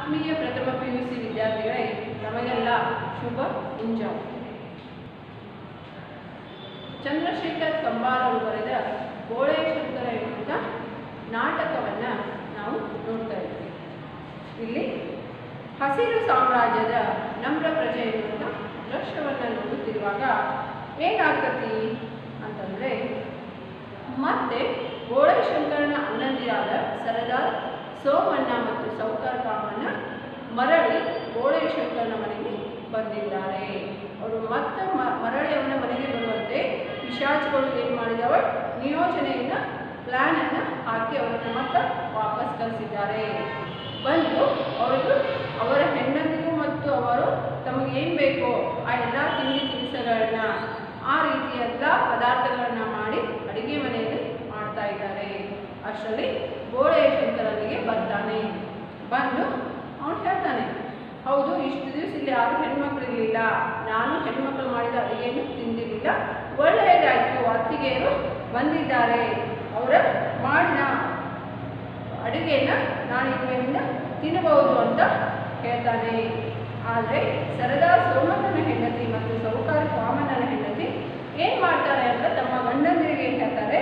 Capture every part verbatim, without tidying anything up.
ಆತ್ಮೀಯ ಪ್ರಥಮ P U C ವಿದ್ಯಾರ್ಥಿಗಳೇ, ನಮಗೆಲ್ಲ ಶುಭ ಮುಂಜಾನೆ. ಚಂದ್ರಶೇಖರ್ ಕಂಬಾರ್ ಅವರು ಬರೆದ ಬೋಳೇಶಂಕರ ಎನ್ನುವಂಥ ನಾಟಕವನ್ನು ನಾವು ನೋಡ್ತಾ ಇದ್ದೀವಿ. ಇಲ್ಲಿ ಹಸಿರು ಸಾಮ್ರಾಜ್ಯದ ನಮ್ರ ಪ್ರಜೆ ಎನ್ನುವಂಥ ದೃಶ್ಯವನ್ನು ನೋಡುತ್ತಿರುವಾಗ ಏನಾಗ್ತತಿ ಅಂತಂದರೆ, ಮತ್ತೆ ಬೋಳೇಶಂಕರನ ಅಣ್ಣಂದಿರಾದ ಸರದಾರ್ ಸೋಮಣ್ಣ ಮತ್ತು ಸೌಕಾರ್ ಕಾಮಣ್ಣ ಮರಳಿ ಬೋಳೇಶಂಕರನ ಮನೆಗೆ ಬಂದಿದ್ದಾರೆ. ಅವರು ಮತ್ತೆ ಮರಳಿ ಅವನ ಮನೆಗೆ ಬರುವಂತೆ ಪಿಶಾಚಿಗಳು ಏನು ಮಾಡಿದವ, ನಿಯೋಜನೆಯನ್ನು ಪ್ಲ್ಯಾನನ್ನು ಹಾಕಿ ಅವರನ್ನು ಮತ್ತೆ ವಾಪಸ್ ಕಳಿಸಿದ್ದಾರೆ. ಬಂದು ಅವರಿಗೂ ಅವರ ಹೆಂಡಂದಿಗೂ ಮತ್ತು ಅವರು ತಮಗೇನು ಬೇಕೋ ಆ ಎಲ್ಲ ತಿಂಡಿ ತಿನಿಸುಗಳನ್ನ, ಆ ರೀತಿ ಎಲ್ಲ ಪದಾರ್ಥಗಳನ್ನು ಮಾಡಿ ಅಡುಗೆ ಮನೆಯಲ್ಲಿ ಮಾಡ್ತಾ ಇದ್ದಾರೆ. ಅಷ್ಟರಲ್ಲಿ ಬೋಳೇಶಂಕರನಿಗೆ ಬರ್ತಾನೆ. ಬಂದು ಅವನು ಹೇಳ್ತಾನೆ, ಹೌದು, ಇಷ್ಟು ದಿವಸ ಇಲ್ಲಿ ಯಾರು ಹೆಣ್ಮಕ್ಳು ಇರಲಿಲ್ಲ, ನಾನು ಹೆಣ್ಮಕ್ಳು ಮಾಡಿದ ಅಡುಗೆಯನ್ನು ತಿಂದಿರಲಿಲ್ಲ, ಒಳ್ಳೆಯದಾಯಿತು, ಅತ್ತಿಗೆಯರು ಬಂದಿದ್ದಾರೆ, ಅವರ ಮಾಡಿದ ಅಡುಗೆಯನ್ನು ನಾನು ಇನ್ಮೇಲಿಂದ ತಿನ್ನಬಹುದು ಅಂತ ಹೇಳ್ತಾನೆ. ಆದರೆ ಸರದಾರ್ ಸೋಮಣ್ಣನ ಹೆಂಡತಿ ಮತ್ತು ಸೌಕಾರ ಕಾಮಣ್ಣನ ಹೆಂಡತಿ ಏನು ಮಾಡ್ತಾರೆ ಅಂತ ತಮ್ಮ ಗಂಡಂದಿರಿಗೆ ಹೇಳ್ತಾರೆ,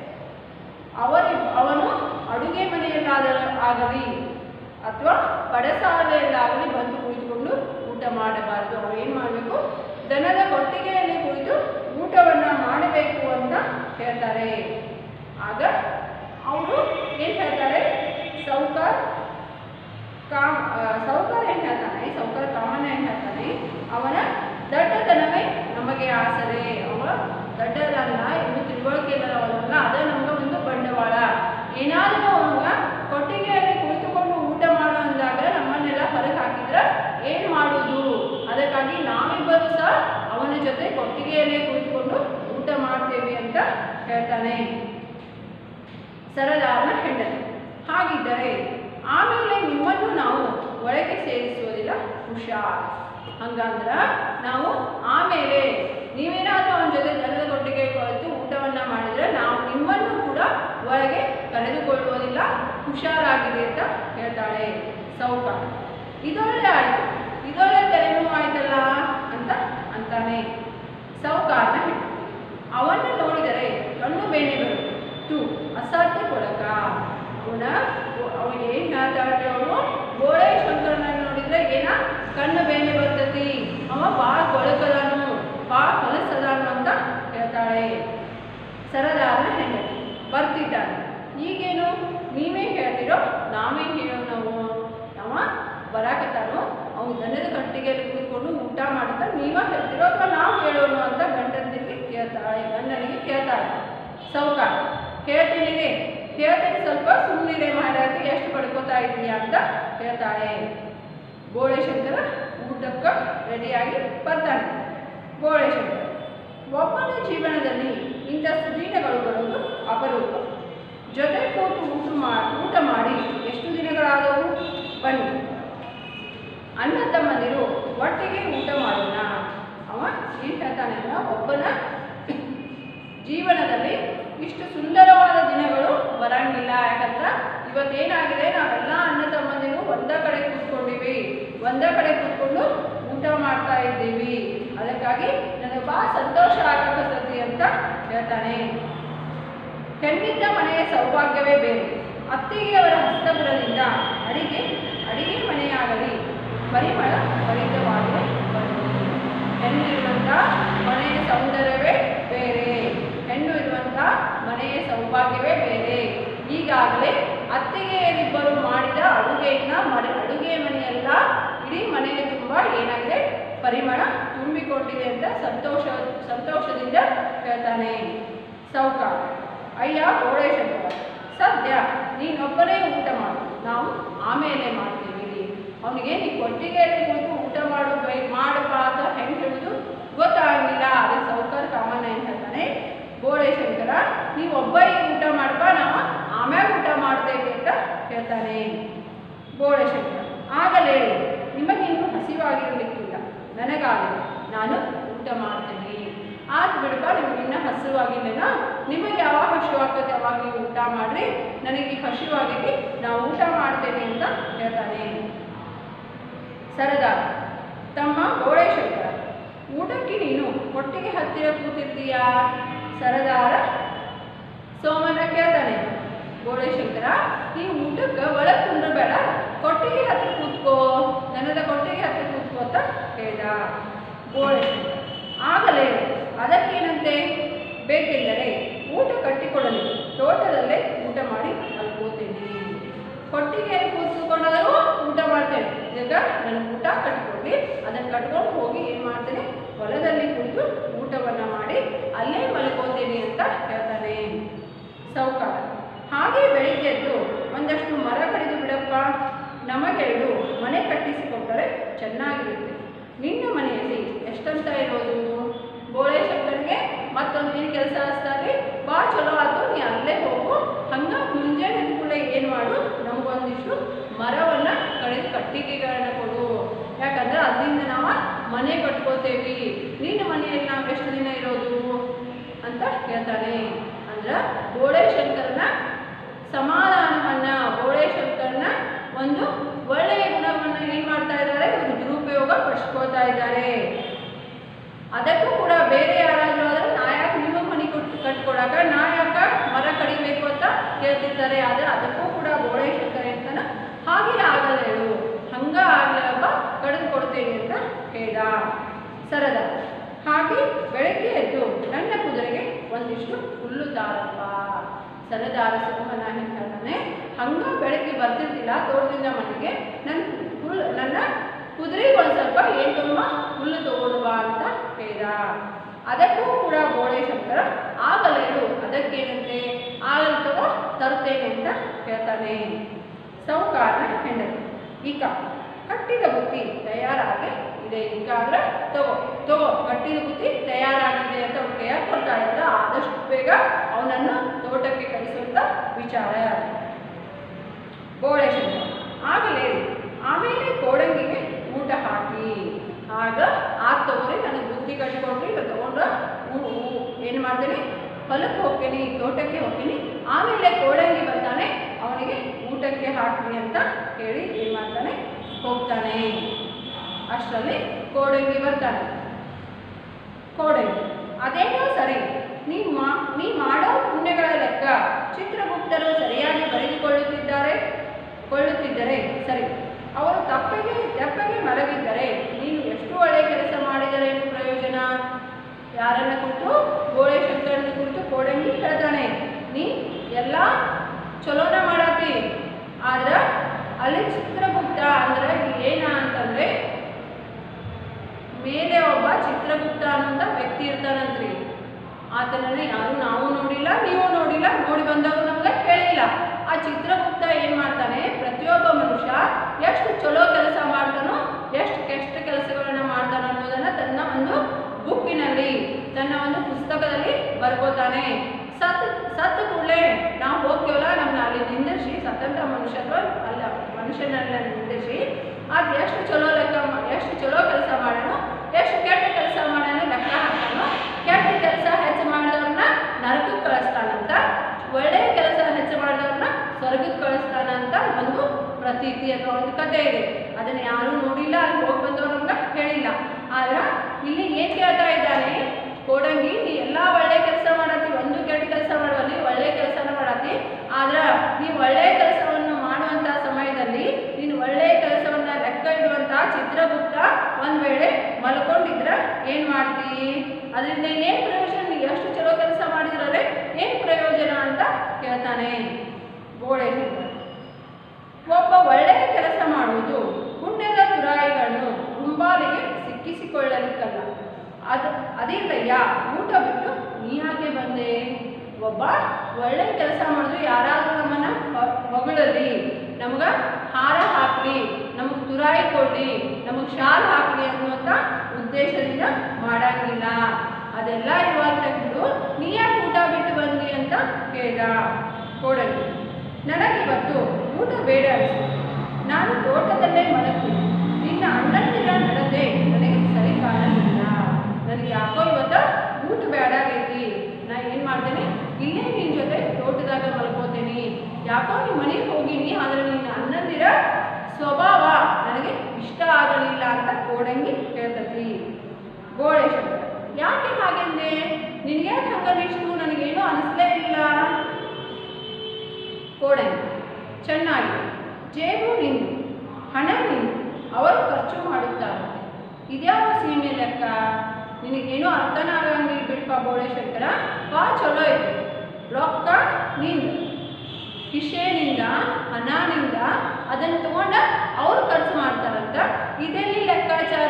ಅವರಿ ಅವನು ಅಡುಗೆ ಮನೆಯಲ್ಲಾದ ಆಗಲಿ ಅಥವಾ ಪಡಸಾಲೆಯಲ್ಲಾಗಲಿ ಬಂದು ಕುಳಿತುಕೊಂಡು ಊಟ ಮಾಡಬಾರದು. ಅವ್ರು ಏನು ಮಾಡಬೇಕು, ದನದ ಕೊಟ್ಟಿಗೆಯಲ್ಲಿ ಕುಳಿತು ಊಟವನ್ನು ಮಾಡಬೇಕು ಅಂತ ಹೇಳ್ತಾರೆ. ಆಗ ಅವರು ಏನು ಹೇಳ್ತಾರೆ, ಸೌಕಾರ್ ಕಾಮ್ ಸೌಕಾರ್ ಏನು ಹೇಳ್ತಾನೆ, ಸೌಕಾರ ಕಾಮಣ್ಣ ಏನು ಹೇಳ್ತಾನೆ, ಅವನ ದಡ್ಡತನವೇ ನಮಗೆ ಆಸರೆ, ಅವ ದಡ್ಡದಲ್ಲ, ಇನ್ನು ತಿಳುವಳಿಕೆ ಇಲ್ಲದವನಲ್ಲ, ಅದೇ ನಮಗೆ ಒಂದು ಬಂಡವಾಳ. ಏನಾದರೂ ಅವಾಗ ಕೊಟ್ಟಿಗೆಯಲ್ಲಿ ಕುಳಿತುಕೊಂಡು ಊಟ ಮಾಡೋ ಅಂದಾಗ ನಮ್ಮನ್ನೆಲ್ಲ ಹೊರಗೆ ಹಾಕಿದ್ರೆ ಏನು ಮಾಡೋದು, ಅದಕ್ಕಾಗಿ ನಾವಿಬ್ಬರು ಸಹ ಅವನ ಜೊತೆ ಕೊಟ್ಟಿಗೆಯಲ್ಲೇ ಕುಳಿತುಕೊಂಡು ಊಟ ಮಾಡ್ತೇವೆ ಅಂತ ಹೇಳ್ತಾನೆ ಸರದಾರನ ಹೆಂಡತಿ. ಹಾಗಿದ್ದರೆ ಆಮೇಲೆ ನಿಮ್ಮನ್ನು ನಾವು ಒಳಗೆ ಸೇರಿಸುವುದಿಲ್ಲ, ಹುಷಾರ್. ಹಂಗಂದ್ರೆ ನಾವು ಆಮೇಲೆ ನೀವೇನಾದರೂ ಅವನ ಜೊತೆ ದನದ ಕೊಟ್ಟಿಗೆ ಕುಳಿತು ಊಟವನ್ನು ಮಾಡಿದರೆ ನಾವು ನಿಮ್ಮನ್ನು ಕೂಡ ಒಳಗೆ ಕರೆದುಕೊಳ್ಳುವುದಿಲ್ಲ, ಹುಷಾರಾಗಿದೆ ಅಂತ ಹೇಳ್ತಾಳೆ ಸೌಕಾರ. ಇದೊಳ್ಳೆ ಆಯಿತು, ಇದೊಳ್ಳೆ ತಲೆನೋವು ಆಯ್ತಲ್ಲ ಅಂತ ಅಂತಾನೆ ಸೌಕಾರನ ಹೆಂಡತಿ. ಅವನ್ನು ನೋಡಿದರೆ ಕಣ್ಣು ಬೇನೆ ಬರುತ್ತೆ, ತು ಅಸಾಧ್ಯ ಕೊಡಕ. ಅವನ ಅವನು ಏನು ಹೇಳ್ತಾಳೆ, ಅವನು ಬೋಳೇಶಂಕರನ ನೋಡಿದರೆ ಏನ ಕಣ್ಣು ಬೇನೆ ಬರ್ತತಿ, ಅವ ಭಾಳ ಕೊಳಕದನು, ಭಾಳ ಹೊಲಸದನು ಅಂತ ಹೇಳ್ತಾಳೆ ಸರದಾರನ ಹೆಂಡತಿ. ಬರ್ತಿದ್ದಾನೆ, ಈಗೇನು ನೀವೇ ಹೇಳ್ತಿರೋ ನಾವೇ ಹೇಳೋ, ನಾವು ಅವ ಬರಾಕತ್ತಾನೋ, ಅವು ದನದ ಕಟ್ಟಿಗೆಯಲ್ಲಿ ಕೂತ್ಕೊಂಡು ಊಟ ಮಾಡುತ್ತಾ ನೀವೇ ಹೇಳ್ತಿರೋ ಅಥವಾ ನಾವು ಹೇಳೋನು ಅಂತ ಗಂಡನಿಗೆ ಕೇಳ್ತಾಳೆ ಗಂಡನಿಗೆ ಕೇಳ್ತಾಳೆ ಸೌಕಾರ. ಹೇಳ್ತೀನಿ ಹೇಳ್ತೀನಿ ಸ್ವಲ್ಪ ಸುಮ್ಮನಿರೇ ಮಾರಾತಿ, ಎಷ್ಟು ಪಡ್ಕೋತಾ ಇದೀಯಾ ಅಂತ ಹೇಳ್ತಾಳೆ. ಬೋಳೇಶಂಕರ ಊಟಕ್ಕೆ ರೆಡಿಯಾಗಿ ಬರ್ತಾನೆ. ಬೋಳೇಶಂಕರ ಒಬ್ಬನ ಜೀವನದಲ್ಲಿ ಇಂಥ ಸುದೀನಗಳು ಬರೋದು ಅಪರೂಪ. ಜೊತೆ ಕೂತು ಊಟ ಮಾಡಿ ಊಟ ಮಾಡಿ ಎಷ್ಟು ದಿನಗಳಾದವು, ಬನ್ನಿ ಅಣ್ಣ ತಮ್ಮಂದಿರು ಒಟ್ಟಿಗೆ ಊಟ ಮಾಡೋಣ. ಅವ ಏನು ಹೇಳ್ತಾನೆ ಅಂದ್ರೆ, ಒಬ್ಬನ ಜೀವನದಲ್ಲಿ ಇಷ್ಟು ಸುಂದರವಾದ ದಿನಗಳು ಬರಂಗಿಲ್ಲ. ಯಾಕಂದ್ರೆ ಇವತ್ತೇನಾಗಿದೆ, ನಾವೆಲ್ಲ ಅಣ್ಣ ತಮ್ಮಂದಿರು ಒಂದೇ ಕಡೆ ಕೂತ್ಕೊಂಡಿವಿ, ಒಂದೇ ಕಡೆ ಕೂತ್ಕೊಂಡು ಊಟ ಮಾಡ್ತಾ ಇದ್ದೀವಿ, ಅದಕ್ಕಾಗಿ ನನಗೆ ಭಾಳ ಸಂತೋಷ ಆಗಕತ್ತೈತಿ ಅಂತ ಹೇಳ್ತಾನೆ. ಹೆಣ್ಣಿದ್ದ ಮನೆಯ ಸೌಭಾಗ್ಯವೇ ಬೇರೆ. ಅತ್ತಿಗೆಯವರ ಹಸ್ತಬರದಿಂದ ಅಡಿಗೆ ಅಡಿಗೆ ಮನೆಯಾಗಲಿ ಪರಿಮಳ ಭರಿತವಾಗಲೇ ಬರುತ್ತದೆ. ಹೆಣ್ಣು ಇರುವಂಥ ಮನೆಯ ಸೌಂದರ್ಯವೇ ಬೇರೆ, ಹೆಣ್ಣು ಇರುವಂಥ ಮನೆಯ ಸೌಭಾಗ್ಯವೇ ಬೇರೆ. ಈಗಾಗಲೇ ಅತ್ತಿಗೆಯರಿಬ್ಬರು ಮಾಡಿದ ಅಡುಗೆಯನ್ನು ಮನೆ ಅಡುಗೆ ಮನೆಯೆಲ್ಲ ಇಡೀ ಮನೆಯ ತುಂಬ ಏನಾಗಿದೆ, ಪರಿಮಳ ತುಂಬಿಕೊಂಡಿದೆ ಅಂತ ಸಂತೋಷ ಸಂತೋಷದಿಂದ ಹೇಳ್ತಾನೆ ಸೌಕಾರ. ಅಯ್ಯ ಬೋಳೇಶಂಕರ, ಸದ್ಯ ನೀನೊಬ್ಬನೇ ಊಟ ಮಾಡು, ನಾವು ಆಮೇಲೆ ಮಾಡ್ತೀವಿ. ಅವನಿಗೆ ನೀ ಕೊಟ್ಟಿಗೆಯಲ್ಲಿ ಕುಳಿತು ಊಟ ಮಾಡು ಬೈ ಮಾಡಪ್ಪ ಅಂತ ಹೆಂಗೆ ಹೇಳೋದು ಗೊತ್ತಾಗಲಿಲ್ಲ. ಅದೇ ಸೌಕಾರ ಕಾಮಣ್ಣ ಏನು ಹೇಳ್ತಾನೆ, ಬೋಳೇಶಂಕರ ನೀವು ಒಬ್ಬ ಊಟ ಮಾಡಪ್ಪ, ನಾವು ಆಮ್ಯಾಗ ಊಟ ಮಾಡ್ತೇವೆ ಅಂತ ಹೇಳ್ತಾನೆ ಬೋಳೇಶಂಕರ. ಆಗಲೇ ನಿಮಗಿನ್ನೂ ಹಸಿವಾಗಿರಲಿಕ್ಕಿಲ್ಲ, ನನಗಾಗಲಿ, ನಾನು ಊಟ ಮಾಡ್ತೇನೆ. ಆಯ್ತು ಬಿಡಪ್ಪ, ನಿಮಗಿನ್ನ ಹಸಿವಾಗಿಲ್ಲ, ನಿಮಗೆ ಯಾವಾಗ ಹಸಿವಾಗ್ತದೆ ಯಾವಾಗ ನೀವು ಊಟ ಮಾಡಿರಿ, ನನಗೆ ಹಸಿವಾಗೈತಿ, ನಾವು ಊಟ ಮಾಡ್ತೇನೆ ಅಂತ ಹೇಳ್ತಾನೆ. ಸರದಾರ ತಮ್ಮ ಬೋಳೇಶಂಕರ, ಊಟಕ್ಕೆ ನೀನು ಕೊಟ್ಟಿಗೆ ಹತ್ತಿರ ಕೂತಿರ್ತೀಯಾ? ಸರದಾರ ಸೋಮನ ಕೇಳ್ತಾನೆ, ಬೋಳೇಶಂಕರ ನೀನು ಊಟಕ್ಕೆ ಒಳಗೆ ಕುಂದ್ರಬೇಡ, ಕೊಟ್ಟಿಗೆ ಹತ್ತಿರ ಕೂತ್ಕೋ, ನನದ ಕೊಟ್ಟಿಗೆ ಹತ್ತಿರ ಕೂತ್ಕೋ ಅಂತ ಹೇಳ್ದ ಬೋಳೇಶಂಕರ. ಆಗಲೇ ಅದಕ್ಕೇನಂತೆ, ಬೇಕೆಂದರೆ ಊಟ ಕಟ್ಟಿಕೊಡಲಿ, ತೋಟದಲ್ಲೇ ಊಟ ಮಾಡಿ ಮಲ್ಕೋತೇನೆ. ಕೊಟ್ಟಿಗೆಯಲ್ಲಿ ಕೂತ್ಕೊಂಡಾದರೂ ಊಟ ಮಾಡ್ತೇನೆ, ಈಗ ನನಗೆ ಊಟ ಕಟ್ಟಿಕೊಡ್ಲಿ, ಅದನ್ನು ಕಟ್ಕೊಂಡು ಹೋಗಿ ಏನು ಮಾಡ್ತೇನೆ, ಹೊಲದಲ್ಲಿ ಕುಳಿತು ಊಟವನ್ನು ಮಾಡಿ ಅಲ್ಲೇ ಮಲ್ಕೋತೇನೆ ಅಂತ ಹೇಳ್ತಾನೆ ಸಾಹುಕಾರ. ಹಾಗೆ ಬೆಳಿಗ್ಗೆ ಎದ್ದು ಒಂದಷ್ಟು ಮರ ಕಡಿದು ಬಿಡಪ್ಪ, ನಮಗೆರಡು ಮನೆ ಕಟ್ಟಿಸಿಕೊಟ್ಟರೆ ಚೆನ್ನಾಗಿರುತ್ತೆ. ನಿನ್ನ ಮನೆಯಲ್ಲಿ ಎಷ್ಟಂತ ಇರೋದು? ಬೋಳೇಶಂಕರಿಗೆ ಮತ್ತೊಂದು ಏನು ಕೆಲಸ ಹಚ್ತಾರೆ, ಬಾ ಚಲೋ ಆಯ್ತು, ನೀ ಅಲ್ಲೇ ಹೋಗು, ಹಂಗೆ ಮುಂಜಾನೆ ಕೂಡ ಏನು ಮಾಡು, ನಮಗೊಂದಿಷ್ಟು ಮರವನ್ನು ಕಡಿದು ಕಟ್ಟಿಗೆಗಳನ್ನ ಕೊಡು, ಯಾಕಂದ್ರೆ ಅದರಿಂದ ನಾವು ಮನೆ ಕಟ್ಕೋತೇವಿ. ನಿನ್ನ ಮನೆಯಲ್ಲಿ ನಾವು ಎಷ್ಟು ದಿನ ಇರೋದು ಅಂತ ಹೇಳ್ತಾನೆ. ಅಂದ್ರೆ ಬೋಳೇಶಂಕರನ ಸಮಾಧಾನವನ್ನ, ಬೋಳೇಶಂಕರನ ಒಂದು ಒಳ್ಳೆಯ ಗುಣವನ್ನು ಏನು ಮಾಡ್ತಾ ಇದ್ದಾರೆ, ಇವರು ದುರುಪಯೋಗ ಪಡಿಸ್ಕೊಳ್ತಾ ಇದ್ದಾರೆ. ಅದಕ್ಕೂ ಕೂಡ ಬೇರೆ ಯಾರಾದರೂ ಆದರೆ ನಾ ಯಾಕೆ ನಿಮಗೆ ಮನೆ ಕೊಟ್ಟು ಕಟ್ಕೊಡಾಕ, ನಾ ಯಾಕೆ ಮರ ಕಡಿಬೇಕು ಅಂತ ಕೇಳ್ತಿರ್ತಾರೆ. ಆದರೆ ಅದಕ್ಕೂ ಕೂಡ ಬೋಳೇಶಂಕರ ಅಂತಾನ, ಹಾಗೆ ಆಗಲ್ಲ ಹೇಳು, ಹಂಗ ಆಗ್ಲಪ್ಪ ಕಡಿದು ಕೊಡ್ತೇನೆ ಅಂತ ಹೇಳ್ದ ಸರದಾರ. ಹಾಗೆ ಬೆಳಗ್ಗೆ ಎದ್ದು ನನ್ನ ಕುದುರೆಗೆ ಒಂದಿಷ್ಟು ಹುಲ್ಲು ತಾರಪ್ಪ. ಸರದಾರ ಸೋಮನ ಹೇಳ್ತಾನೆ, ಹಂಗ ಬೆಳಗ್ಗೆ ಬರ್ತಿರ್ತಿಲ್ಲ ತೋಟದಿಂದ ಮನೆಗೆ, ನನ್ನ ಹುಲ್ಲು ನನ್ನ ಕುದುರೆಗೆ ಒಂದು ಸ್ವಲ್ಪ ಏನು ತುಂಬ ಹುಲ್ಲು ತಗೊಳ್ಳುವ ಅಂತ ಹೇಳ್ದ. ಅದಕ್ಕೂ ಕೂಡ ಬೋಳೇಶಂಕರ ಆಗಲೇಳು, ಅದಕ್ಕೇನಂತೆ, ಆಗಲು ತಗೋ ತರ್ತೇನೆ ಅಂತ ಹೇಳ್ತಾನೆ ಸಾಹುಕಾರನ ಹೆಂಡತಿ. ಈಗ ಕಟ್ಟಿದ ಬುತ್ತಿ ತಯಾರಾಗಿ ಇದೆ, ಈಗಾಗಲೇ ತಗೋ ತಗೋ ಕಟ್ಟಿದ ಬುತ್ತಿ ತಯಾರಾಗಿದೆ ಅಂತ ಅವ್ರ ಕೈಯಾಗ ಕೊಡ್ತಾ ಇದ್ದ. ಆದಷ್ಟು ಬೇಗ ಅವನನ್ನು ತೋಟಕ್ಕೆ ಕಳಿಸುವಂತ ವಿಚಾರ ಬೋಳೇಶಂಕರ. ಆಗಲೇ ಆಮೇಲೆ ಕೋಡಂಗಿಗೆ ಊಟ ಹಾಕಿ, ಆಗ ಆ ತಗೋರಿ ನನಗೆ ಬುತ್ತಿ ಕಟ್ಟಿಕೊಟ್ರಿ, ಇಲ್ಲ ತಗೊಂಡು ಏನು ಮಾಡ್ತೀನಿ, ಹೊಲಕ್ಕೆ ಹೋಗ್ತೀನಿ, ತೋಟಕ್ಕೆ ಹೋಗ್ತೀನಿ, ಆಮೇಲೆ ಕೋಡಂಗಿ ಬರ್ತಾನೆ, ಅವನಿಗೆ ಊಟಕ್ಕೆ ಹಾಕ್ತೀನಿ ಅಂತ ಹೇಳಿ ಏನು ಮಾಡ್ತಾನೆ, ಹೋಗ್ತಾನೆ. ಅಷ್ಟರಲ್ಲಿ ಕೋಡಂಗಿ ಬರ್ತಾನೆ. ಕೋಡಂಗಿ, ಅದೇನೋ ಸರಿ, ನೀ ಮಾ ನೀ ಮಾಡೋ ಪುಣ್ಯಗಳ ಲೆಕ್ಕ ಚಿತ್ರಗುಪ್ತರು ಸರಿಯಾಗಿ ಬರೆದುಕೊಳ್ಳುತ್ತಿದ್ದಾರೆ ಕೊಳ್ಳುತ್ತಿದ್ದರೆ ಸರಿ, ಅವರು ತಪ್ಪಿಗೆ ತಪ್ಪಿಗೆ ಮಲಗಿದ್ದರೆ ನೀನು ಎಷ್ಟು ಒಳ್ಳೆಯ ಕೆಲಸ ಮಾಡಿದರೆ ಏನು ಪ್ರಯೋಜನ? ಯಾರನ್ನ ಕುರಿತು? ಬೋಳೇಶಂಕರನ ಕುರಿತು ಕೋಡಂಗಿ ಹೇಳ್ತಾನೆ, ನೀ ಎಲ್ಲ ಚಲೋನ ಮಾಡತಿ, ಆದ್ರೆ ಅಲ್ಲಿ ಚಿತ್ರಗುಪ್ತ ಅಂದ್ರೆ ಏನ ಅಂತಂದ್ರೆ, ಮೇಲೆ ಒಬ್ಬ ಚಿತ್ರಗುಪ್ತ ಅನ್ನೋಂಥ ವ್ಯಕ್ತಿ ಇರ್ತಾನಂತ್ರಿ. ಆತನನ್ನ ಯಾರು ನಾವು ನೋಡಿಲ್ಲ, ನೀವು ನೋಡಿಲ್ಲ, ನೋಡಿ ಬಂದವರು ನಮ್ಗೆ ಹೇಳಿಲ್ಲ. ಆ ಚಿತ್ರಗುಪ್ತ ಏನ್ ಮಾಡ್ತಾನೆ, ಪ್ರತಿಯೊಬ್ಬ ಮನುಷ್ಯ ಎಷ್ಟು ಚಲೋ ಕೆಲಸ ಮಾಡ್ತಾನೋ, ಎಷ್ಟು ಕೆಟ್ಟ ಕೆಲಸಗಳನ್ನ ಮಾಡ್ತಾನೋ ಅನ್ನೋದನ್ನ ತನ್ನ ಒಂದು ಬುಕ್ಕಿನಲ್ಲಿ, ತನ್ನ ಒಂದು ಪುಸ್ತಕದಲ್ಲಿ ಬರ್ಕೋತಾನೆ. ಸತ್ ಸತ್ತ ಕೂಡಲೇ ನಾವು ಹೋಗ್ತೀವಲ್ಲ, ನಮ್ಮನ್ನ ಅಲ್ಲಿ ನಿಂದಿಸಿ, ಸತ್ತಂತ ಮನುಷ್ಯತ್ವ ಅಲ್ಲ ಮನುಷ್ಯನೆಲ್ಲ ನಿಂದಿಸಿ, ಅದು ಎಷ್ಟು ಚಲೋ ಲೆಕ್ಕ, ಎಷ್ಟು ಚಲೋ ಕೆಲಸ ಮಾಡೋಣ, ಎಷ್ಟು ಕೆಟ್ಟ ಕೆಲಸ ಮಾಡೋಣ ಲೆಕ್ಕ ಹಾಕ್ತಾನೋ. ಕೆಟ್ಟ ಕೆಲಸ ಹೆಚ್ಚು ಮಾಡಿದವ್ರನ್ನ ನರಕಕ್ಕೆ ಕಳಿಸ್ತಾನಂತ, ಒಳ್ಳೆಯ ಕೆಲಸ ಹೆಚ್ಚು ಮಾಡಿದವ್ರನ್ನ ಸ್ವರ್ಗಕ್ಕೆ ಕಳಿಸ್ತಾನಂತ ಒಂದು ಪ್ರತೀತಿ ಅಥವಾ ಒಂದು ಕಥೆ ಇದೆ. ಅದನ್ನು ಯಾರೂ ನೋಡಿಲ್ಲ, ಅಲ್ಲಿ ಹೋಗಿ ಬಂದವ್ರನ್ನ ಹೇಳಿಲ್ಲ. ಆದ್ರೆ ಇಲ್ಲಿ ಏನ್ ಕೇಳ್ತಾ ಇದ್ದಾನೆ ಕೋಡಂಗಿ, ನೀ ಎಲ್ಲ ಒಳ್ಳೆ ಕೆಲಸ ಮಾಡತ್ತಿ, ಒಂದು ಕೆಟ್ಟ ಕೆಲಸ ಮಾಡುವಲ್ಲಿ ಒಳ್ಳೆ ಕೆಲಸನ ಮಾಡತ್ತಿ, ಆದ್ರೆ ನೀವು ಒಳ್ಳೆಯ ಕೆಲಸವನ್ನು ಮಾಡುವಂತ ಸಮಯದಲ್ಲಿ ನೀನು ಒಳ್ಳೆಯ ಕೆಲಸವನ್ನ ಲೆಕ್ಕ ಇಡುವಂತ ಚಿತ್ರಗುಪ್ತ ಒಂದ್ ವೇಳೆ ಮಲ್ಕೊಂಡಿದ್ರ ಏನ್ ಮಾಡ್ತಿ? ಅದರಿಂದ ಏನ್ ಪ್ರಯೋಜನ? ನೀವು ಎಷ್ಟು ಚಲೋ ಕೆಲಸ ಮಾಡಿದ್ರಲ್ಲೇ ಏನ್ ಪ್ರಯೋಜನ ಅಂತ ಕೇಳ್ತಾನೆ ಬೋಳೇಶಂಕರ. ಒಬ್ಬ ಒಳ್ಳೆಯ ಕೆಲಸ ಮಾಡುವುದು ಪುಣ್ಯದ ತುರಾಯಿಗಳನ್ನು ಗುಂಬಾಲಿಗೆ ಸಿಕ್ಕಿಸಿಕೊಳ್ಳಲಿಕ್ಕಲ್ಲ. ಅದು ಅದಿಲ್ಲಯ್ಯ, ಊಟ ಬಿಟ್ಟು ನೀ ಯಾಕೆ ಬಂದೆ? ಒಬ್ಬ ಒಳ್ಳೆಯ ಕೆಲಸ ಮಾಡಿದ್ರು ಯಾರಾದರೂ ನಮ್ಮನ್ನ ಹೊಗಳಲಿ, ನಮ್ಗೆ ಹಾರ ಹಾಕಲಿ, ನಮಗೆ ತುರಾಯಿ ಕೊಡಲಿ, ನಮಗೆ ಶಾಲ್ ಹಾಕಲಿ ಅನ್ನುವಂಥ ಉದ್ದೇಶದಿಂದ ಮಾಡಂಗಿಲ್ಲ. ಅದೆಲ್ಲ ಇವಾಗ ತೆಗೆದು ನೀ ಯಾಕೆ ಊಟ ಬಿಟ್ಟು ಬಂದಿ ಅಂತ ಕೇಳ್ದ ಕೋಡಂಗಿ. ನನಗಿವತ್ತು ಊಟ ಬೇಡ ಅನಿಸ್ತು, ನಾನು ತೋಟದಲ್ಲೇ ಮಲಗ್ತೀನಿ, ನಿನ್ನ ಅಣ್ಣಂದಿರ ನಡತೆ ನನಗೆ ಸರಿ ಕಾಣಲಿಲ್ಲ, ನನಗೆ ಯಾಕೋ ಇವತ್ತು ಊಟ ಬೇಡಾಗೈತಿ, ನಾ ಏನು ಮಾಡ್ತೇನೆ, ಇಲ್ಲೇ ನಿನ್ನ ಜೊತೆ ತೋಟದಾಗ ಮಲ್ಕೋತೇನೆ. ಯಾಕೋ ನಿಮ್ಮ ಮನೆಗೆ ಹೋಗಿನಿ, ಆದರೆ ನಿನ್ನ ಅಣ್ಣಂದಿರ ಸ್ವಭಾವ ನನಗೆ ಇಷ್ಟ ಆಗಲಿಲ್ಲ ಅಂತ ಕೋಡಂಗಿ ಹೇಳ್ತತಿ. ಗೋಳೆ ಶಂಕರ ಯಾಕೆ ಹಾಗೆಂದೆ, ನಿನಗೆ ಯಾಕೆ ಹಂಗನ್ನಿಷ್ಟು, ನನಗೇನು ಅನಿಸ್ಲೇ ಇಲ್ಲ. ಕೋಡಂಗಿ ಚೆನ್ನಾಗಿ, ಜೇಬು ನಿಂದು, ಹಣ ನಿಂದು, ಅವರು ಖರ್ಚು ಮಾಡುತ್ತಾರೆ. ಇದ್ಯಾವ ಸೀಮೆ ಲೆಕ್ಕ, ನಿನಗೇನು ಅರ್ಥನ ಆಗಂಗಿಲ್ಲ ಬಿಡಪ್ಪ ಗೋಳೆ ಶಂಕರ. ಬಾ ಚಲೋ ಐತೆ, ರೊಕ್ಕ ನಿಂದು, ಕಿಶೆನಿಂದ ಹಣನಿಂದ ಅದನ್ನು ತಗೊಂಡ ಅವ್ರು ಖರ್ಚು ಮಾಡ್ತಾರಂತ, ಇದೆಲ್ಲಿ ಲೆಕ್ಕಾಚಾರ.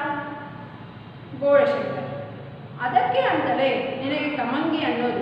ಗೋಳೆ ಶಂಕರ ಅದಕ್ಕೆ ಅಂತಲೇ ನಿನಗೆ ಕಮಂಗಿ ಅನ್ನೋದು.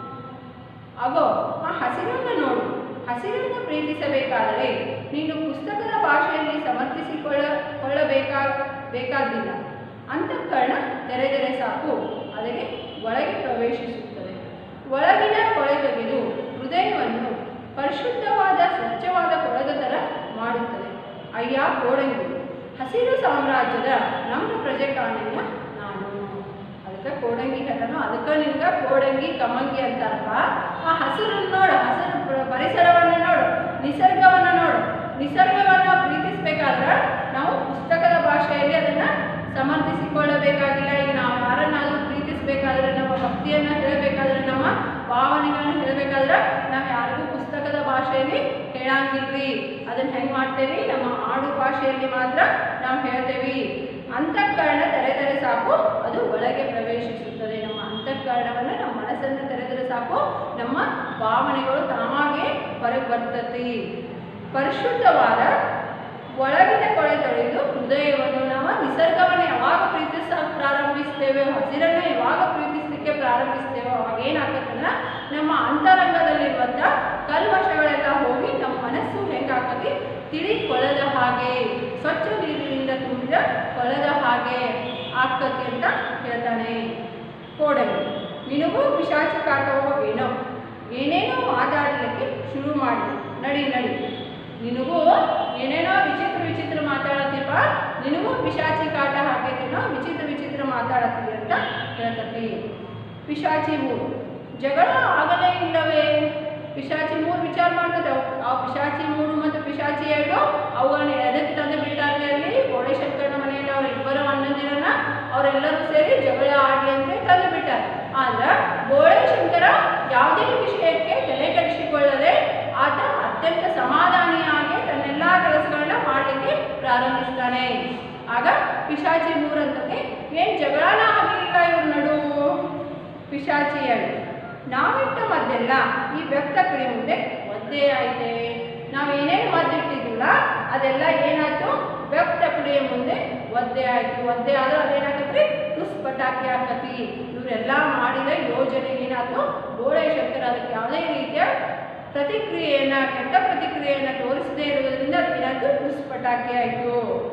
ಅಗೋ ಆ ಹಸಿರನ್ನು ನೋಡು, ಹಸಿರನ್ನು ಪ್ರೀತಿಸಬೇಕಾದರೆ ನೀನು ಪುಸ್ತಕದ ಭಾಷೆಯಲ್ಲಿ ಸಮರ್ಥಿಸಿಕೊಳ್ಳ ಕೊಳ್ಳಬೇಕಾ ಬೇಕಾದಿಲ್ಲ. ಅಂತಃಕರಣ ತೆರೆದರೆ ಸಾಕು, ಅದಕ್ಕೆ ಒಳಗೆ ಪ್ರವೇಶಿಸುತ್ತದೆ. ಒಳಗಿನ ಕೊಳೆ ತೆಗೆದು ಹೃದಯವನ್ನು ಪರಿಶುದ್ಧವಾದ ಸ್ವಚ್ಛವಾದ ಕೊಳದ ಥರ ಮಾಡುತ್ತದೆ. ಅಯ್ಯ ಕೋಡಂಗಿ, ಹಸಿರು ಸಾಮ್ರಾಜ್ಯದ ನಮ್ಮ ಪ್ರಜೆ ಕಾಣಿಲ್ಲ ನಾನು. ಅದಕ್ಕೆ ಕೋಡಂಗಿ ಹೇಳ್ತಾನೋ, ಅದಕ್ಕೆ ನಿನ್ಗೆ ಕೋಡಂಗಿ ಕಮಂಗಿ ಅಂತಾರಪ್ಪ. ಆ ಹಸಿರನ್ನು ನೋಡು, ಹಸಿರು ಪರಿಸರವನ್ನು ನೋಡು, ನಿಸರ್ಗವನ್ನು ನೋಡು. ನಿಸರ್ಗವನ್ನು ಪ್ರೀತಿಸಬೇಕಾದ್ರೆ ನಾವು ಪುಸ್ತಕದ ಭಾಷೆಯಲ್ಲಿ ಅದನ್ನು ಸಮರ್ಥಿಸಿಕೊಳ್ಳಬೇಕಾಗಿಲ್ಲ. ಈಗ ನಾವು ಯಾರನ್ನಾದರೂ ಪ್ರೀತಿಸಬೇಕಾದ್ರೆ, ನಮ್ಮ ಭಕ್ತಿಯನ್ನು ಹೇಳಬೇಕಾದ್ರೆ, ನಮ್ಮ ಭಾವನೆಗಳನ್ನು ಹೇಳಬೇಕಾದ್ರೆ ನಾವು ಯಾರಿಗೂ ಪುಸ್ತಕದ ಭಾಷೆಯಲ್ಲಿ ಹೇಳಂಗಿಲ್ರಿ. ಅದನ್ನು ಹೆಂಗೆ ಮಾಡ್ತೇವೆ, ನಮ್ಮ ಆಡು ಭಾಷೆಯಲ್ಲಿ ಮಾತ್ರ ನಾವು ಹೇಳ್ತೇವೆ. ಅಂತಃಕರಣ ತೆರೆದರೆ ಸಾಕು, ಅದು ಒಳಗೆ ಪ್ರವೇಶಿಸುತ್ತದೆ. ನಮ್ಮ ಅಂತಃಕರಣವನ್ನು, ನಮ್ಮ ಮನಸ್ಸನ್ನು ತೆರೆದರೆ ಸಾಕು, ನಮ್ಮ ಭಾವನೆಗಳು ತಾವಾಗೇ ಹೊರಗೆ ಬರ್ತತಿ. ಪರಿಶುದ್ಧವಾದ ಒಳಗಿನ ಕೊಳೆ ತೊಳೆದು ಹೃದಯವನ್ನು, ನಾವು ನಿಸರ್ಗವನ್ನು ಯಾವಾಗ ಪ್ರೀತಿಸ ಪ್ರಾರಂಭಿಸ್ತೇವೆ, ಹಸಿರನ್ನು ಯಾವಾಗ ಪ್ರೀತಿಸಲಿಕ್ಕೆ ಪ್ರಾರಂಭಿಸ್ತೇವೋ ಅವಾಗ ಏನಾಗ್ತದಂದ್ರೆ ನಮ್ಮ ಅಂತರಂಗದಲ್ಲಿರುವಂಥ ಕಲ್ಮಶಗಳೆಲ್ಲ ಹೋಗಿ ನಮ್ಮ ಮನಸ್ಸು ಹೆಂಗಾಗ್ತತಿ, ತಿಳಿ ಕೊಳದ ಹಾಗೆ, ಸ್ವಚ್ಛ ನೀರಿನಿಂದ ತುಂಬಿದ ಕೊಳದ ಹಾಗೆ ಆಗ್ತತಿ ಅಂತ ಹೇಳ್ತಾನೆ ಕೋಡಂಗಿ. ನಿನಗೂ ಪಿಶಾಚಿ ಕಾಟವೋ ಏನೋ, ಏನೇನೋ ಮಾತಾಡಲಿಕ್ಕೆ ಶುರು ಮಾಡಿ, ನಡಿ ನಡಿ, ನಿನಗೂ ಏನೇನೋ ವಿಚಿತ್ರ ವಿಚಿತ್ರ ಮಾತಾಡತ್ತೀಪ, ನಿನಗೂ ಪಿಶಾಚಿ ಕಾಟ ಹಾಕೈತೇನೋ, ವಿಚಿತ್ರ ವಿಚಿತ್ರ ಮಾತಾಡತ್ತೀವಿ ಅಂತ ಹೇಳ್ತತಿ. ಪಿಶಾಚಿ ಮೂರು ಜಗಳ ಆಗಲೇ ಇಲ್ಲವೇ. ಪಿಶಾಚಿ ಮೂರು ವಿಚಾರ ಮಾಡ್ತದೆ. ಆ ಪಿಶಾಚಿ ಮೂರು ಮತ್ತು ಪಿಶಾಚಿ ಎರಡು ಅವುಗಳನ್ನ ಎದಕ್ಕೆ ತಂದು ಬಿಟ್ಟಾರೆ ಅಲ್ಲಿ ಗೋಳೆ ಶಂಕರನ ಮನೆಯಲ್ಲಿ ಅವ್ರ ಇಬ್ಬರು ಅಣ್ಣಂದಿರನ್ನ ಅವರೆಲ್ಲರೂ ಸೇರಿ ಜಗಳ ಆಡಲಿ ಅಂತ ತಂದು ಬಿಟ್ಟಾರೆ. ಆದ್ರೆ ಗೋಳೆ ಶಂಕರ ಯಾವುದೇ ವಿಷಯಕ್ಕೆ ತಲೆ ಕೆಡಿಸಿಕೊಳ್ಳದೆ ಆತ ಅತ್ಯಂತ ಸಮಾಧಾನಿಯಾಗಿ ತನ್ನೆಲ್ಲ ಕೆಲಸಗಳನ್ನ ಮಾಡಲಿಕ್ಕೆ ಪ್ರಾರಂಭಿಸ್ತಾನೆ. ಆಗ ಪಿಶಾಚಿ ಮೂರಂತಕ್ಕೆ ಏನು ಜಗಳನ ಆಗಲಿಲ್ಲ ಇವ್ರ ನಡುವು. ಪಿಶಾಚಿ ಎರಡು ನಾವಿಟ್ಟ ಮದ್ದೆಲ್ಲ ಈ ವ್ಯಕ್ತ ಕಡೆ ಮುಂದೆ ಒದ್ದೆ ಆಯ್ತೆ. ನಾವು ಏನೇನು ಮದ್ದಿಟ್ಟಿದ್ದಿಲ್ಲ ಅದೆಲ್ಲ ಏನಾಯ್ತು, ವ್ಯಕ್ತ ಕಡೆಯ ಮುಂದೆ ಒದ್ದೆ ಆಯಿತು. ಒದ್ದೆ ಆದ್ರೆ ಅದೇನಾಗತ್ರಿ, ಟುಸ್ ಪಟಾಕಿ ಆಕತಿ. ಇವರೆಲ್ಲ ಮಾಡಿದ ಯೋಜನೆ ಏನಾಯ್ತು, ಗೋಳೆ ಶಂಕರ ಅದಕ್ಕೆ ಯಾವುದೇ ರೀತಿಯ ಪ್ರತಿಕ್ರಿಯೆಯನ್ನು, ಕೆಟ್ಟ ಪ್ರತಿಕ್ರಿಯೆಯನ್ನು ತೋರಿಸದೇ ಇರುವುದರಿಂದ ಅದೇನಾಯ್ತು, ಟುಸ್ ಪಟಾಕಿ ಆಯಿತು.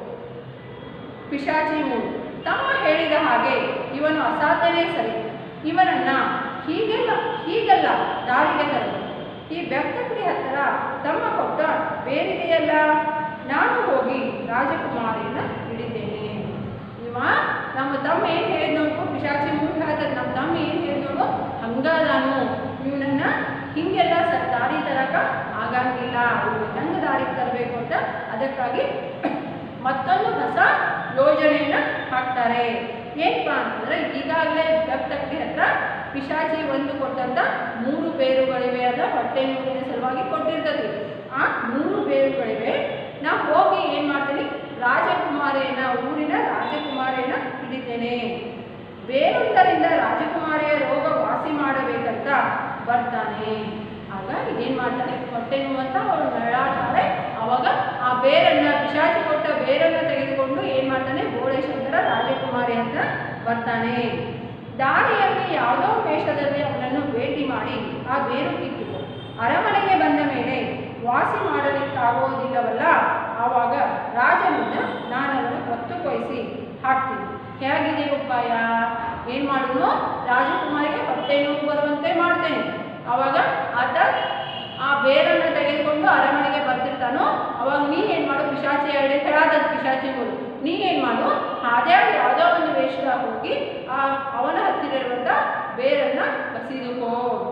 ಪಿಶಾಚಿ ಮೂರು ತಮ್ಮ ಹೇಳಿದ ಹಾಗೆ ಇವನು ಅಸಾಧ್ಯನೇ ಸರಿ, ಇವನನ್ನ ಹೀಗೆಲ್ಲ ಹೀಗೆಲ್ಲ ದಾರಿಗೆ ತರಲು ಈ ಬೆಕ್ಕಕಡಿ ಹತ್ತಿರ ತಮ್ಮ ಕೊಟ್ಟ ಬೇರಿದೆಯಲ್ಲ, ನಾನು ಹೋಗಿ ರಾಜಕುಮಾರಿಯನ್ನ ಹಿಡಿತೇನೆ. ಇವ ನಮ್ಮ ತಮ್ಮ ಏನು ಹೇಳಿದ್ನೋಡು, ಪಿಶಾಚಿ ಮೂರು ಹೇಳ್ತದೆ, ನಮ್ಮ ತಮ್ಮ ಏನು ಹೇಳಿದ್ನೋಡು ಹಂಗಾದಾನು, ಇವನನ್ನ ಹೀಗೆಲ್ಲ ಸ ದಾರಿ ತರಕ ಆಗಂಗಿಲ್ಲ, ಇವ್ನು ಹೆಂಗೆ ದಾರಿಗೆ ತರಬೇಕು ಅಂತ ಅದಕ್ಕಾಗಿ ಮತ್ತೊಂದು ಹೊಸ ಯೋಜನೆಯನ್ನು ಹಾಕ್ತಾರೆ. ಏನಪ್ಪ ಅಂತಂದರೆ, ಈಗಾಗಲೇ ಬೆಕ್ಕಕಡಿ ಹತ್ರ ಪಿಶಾಚಿ ಒಂದು ಕೊಟ್ಟಂಥ ಮೂರು ಬೇರುಗಳಿವೆ, ಅದ ಹೊಟ್ಟೆ ನೋವಿನ ಸಲುವಾಗಿ ಕೊಟ್ಟಿರ್ತದೆ. ಆ ಮೂರು ಬೇರುಗಳಿವೆ. ನಾವು ಹೋಗಿ ಏನು ಮಾಡ್ತೀನಿ, ರಾಜಕುಮಾರಿಯನ್ನ, ಊರಿನ ರಾಜಕುಮಾರಿಯನ್ನ ಹಿಡಿತೇನೆ. ಬೇರೊಂದರಿಂದ ರಾಜಕುಮಾರಿಯ ರೋಗ ವಾಸಿ ಮಾಡಬೇಕಂತ ಬರ್ತಾನೆ. ಆಗ ಏನು ಮಾಡ್ತಾನೆ, ಹೊಟ್ಟೆ ನೋವಂತ ಅವಳು ನರಳಾಡ್ತಾಳೆ. ಆವಾಗ ಆ ಬೇರನ್ನು, ಪಿಶಾಚಿ ಕೊಟ್ಟ ಬೇರನ್ನು ತೆಗೆದುಕೊಂಡು ಏನು ಮಾಡ್ತಾನೆ, ಗೋಳೆ ಶಂಕರ ರಾಜಕುಮಾರಿ ಅಂತ ಬರ್ತಾನೆ. ದಾರಿಯಲ್ಲಿ ಯಾವುದೋ ವೇಷದಲ್ಲಿ ಅವನನ್ನು ಭೇಟಿ ಮಾಡಿ ಆ ಬೇರು ಕಿತ್ತು ಅರಮನೆಗೆ ಬಂದ ಮೇಲೆ ವಾಸಿ ಮಾಡಲಿಕ್ಕಾಗೋದಿಲ್ಲವಲ್ಲ, ಆವಾಗ ರಾಜನನ್ನು ನಾನು ಅದನ್ನು ಹೊತ್ತು ಕೊಯ್ಸಿ ಹಾಕ್ತೀನಿ. ಹೇಗಿದೆ ಉಪಾಯ, ಏನು ಮಾಡೋನು, ರಾಜಕುಮಾರಿಗೆ ಹೊಟ್ಟೆ ನೋವು ಬರುವಂತೆ ಮಾಡ್ತೇನೆ. ಆವಾಗ ಆತ ಆ ಬೇರನ್ನು ತೆಗೆದುಕೊಂಡು ಅರಮನೆಗೆ ಬರ್ತಿರ್ತಾನೋ, ಅವಾಗ ನೀ ಏನು ಮಾಡು, ಪಿಶಾಚಿ ಎರಡೇ ಕೆಳಾದ ಪಿಶಾಚಿ ಮೂರು, ನೀ ಏನು ಮಾಡು, ಅದೇ ಯಾವುದೋ ಒಂದು ವೇಷದಾಗ ಹೋಗಿ ಆ ಅವನ ಹತ್ತಿರ ಇರುವಂಥ ಬೇರನ್ನು ಕಸಿದುಕೋ.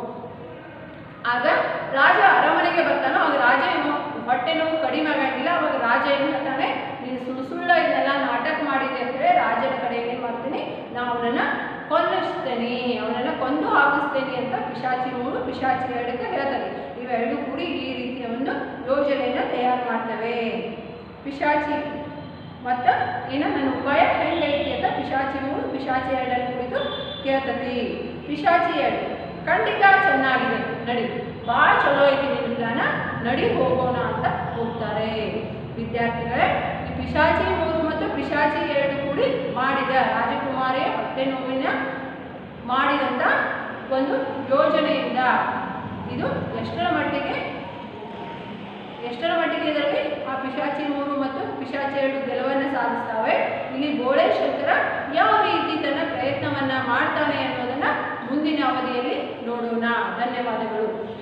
ಆಗ ರಾಜ ಅರಮನೆಗೆ ಬರ್ತಾನೋ, ಆಗ ರಾಜ ಏನು ಹೊಟ್ಟೆ ನೋವು ಕಡಿಮೆ ಆಗಂಗಿಲ್ಲ. ಅವಾಗ ರಾಜ ಏನು ಹೇಳ್ತಾನೆ, ಪಿಶಾಚಿ ಎರಡಕ್ಕೆ ಹೇಳ್ತಾರೆ. ಇವೆರಡು ಕೂಡಿ ಈ ರೀತಿಯ ಒಂದು ಯೋಜನೆಯನ್ನು ತಯಾರು ಮಾಡ್ತವೆ. ಪಿಶಾಚಿ ಮತ್ತು ಏನು ನನ್ನ ಉಪಾಯ ಹೆಂಗೈತಿ ಅಂತ ಪಿಶಾಚಿ ಮೂರು ಪಿಶಾಚಿ ಎರಡನ್ನು ಕುರಿತು ಕೇಳ್ತತಿ. ಪಿಶಾಚಿ ಎರಡು ಖಂಡಿತ ಚೆನ್ನಾಗಿದೆ, ನಡಿ, ಭಾಳ ಚಲೋ ಐತಿ ನಿನ್ನ ಪ್ಲಾನ, ನಡಿ ಹೋಗೋಣ ಅಂತ ಹೋಗ್ತಾರೆ. ವಿದ್ಯಾರ್ಥಿಗಳೇ, ಈ ಪಿಶಾಚಿ ಮೂರು ಮತ್ತು ಪಿಶಾಚಿ ಎರಡು ಕೂಡಿ ಮಾಡಿದ ರಾಜಕುಮಾರಿಯ ಹೊಟ್ಟೆ ನೋವಿನ ಮಾಡಿದಂಥ ಒಂದು ಯೋಜನೆಯಿಂದ ಇದು ಎಷ್ಟರ ಮಟ್ಟಿಗೆ ಎಷ್ಟರ ಮಟ್ಟಿಗೆ ಇದರಲ್ಲಿ ಆ ಪಿಶಾಚಿ ಮೂರು ಮತ್ತು ಪಿಶಾಚಿ ಎರಡು ಗೆಲುವನ್ನು ಸಾಧಿಸ್ತವೆ. ಇಲ್ಲಿ ಬೋಳೆ ಶಂಕರ ಯಾವ ರೀತಿ ತನ್ನ ಪ್ರಯತ್ನವನ್ನು ಮಾಡ್ತಾನೆ ಅನ್ನೋದನ್ನು ಮುಂದಿನ ಅವಧಿಯಲ್ಲಿ ನೋಡೋಣ. ಧನ್ಯವಾದಗಳು.